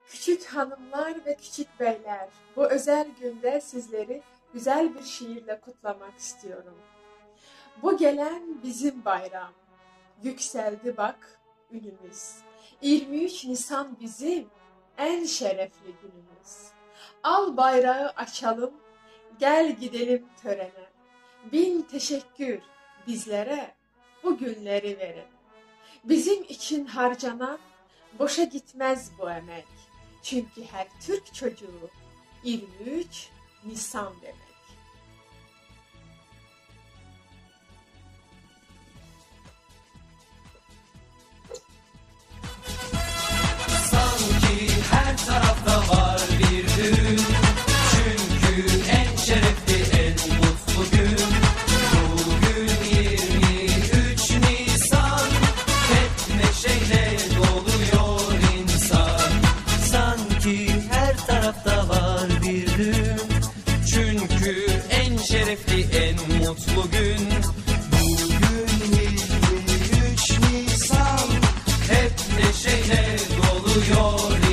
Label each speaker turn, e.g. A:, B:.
A: Küçük hanımlar ve küçük beyler, bu özel günde sizleri güzel bir şiirle kutlamak istiyorum. Bu gelen bizim bayram, yükseldi bak ünümüz. 23 Nisan bizim en şerefli günümüz. Al bayrağı açalım, gel gidelim törene. Bin teşekkür bizlere bu günleri veren. Bizim için harcanan boşa gitmez bu emek. Çünkü her Türk çocuğu 23 Nisan demek.
B: Sanki her tarafta var bir düğün. Çünkü en şerefli, en mutlu gün. Bugün 23 Nisan. Hep neşeyle doluyor insan. Sanki her tarafta var bir düğün. Çünkü en şerefli, en mutlu gün. Bugün 23 Nisan. Hep neşeyle doluyor